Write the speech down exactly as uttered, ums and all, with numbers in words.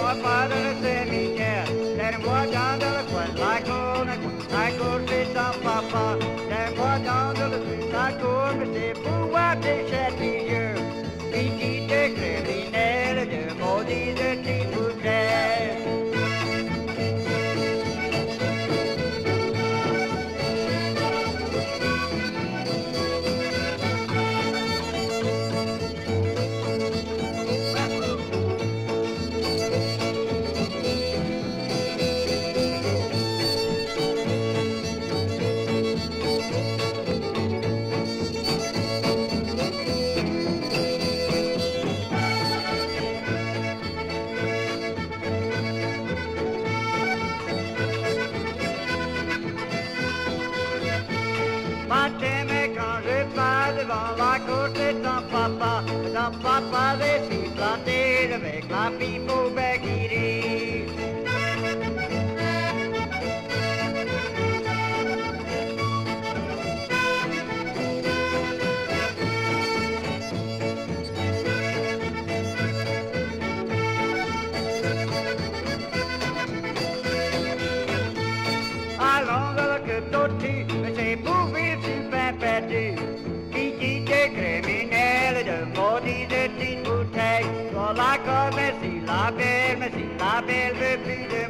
moi pas dans le cimetière. Laisse-moi dans le coin de la cour, la cour c'est ton papa. Laisse-moi dans le coin de la cour, mais c'est pour voir tes châtilleux. Petite criminelle de maudits de tes bouteilles. Mais quand je passe devant la cour de ton papa, ton papa décide planter avec la pipe au bec iris. Allons dans le totti, mais c'est pour vivre sur pain perdu. Petite criminelle de maudit de petites bouteilles. Sur la corde, merci la belle, merci la belle veut plus de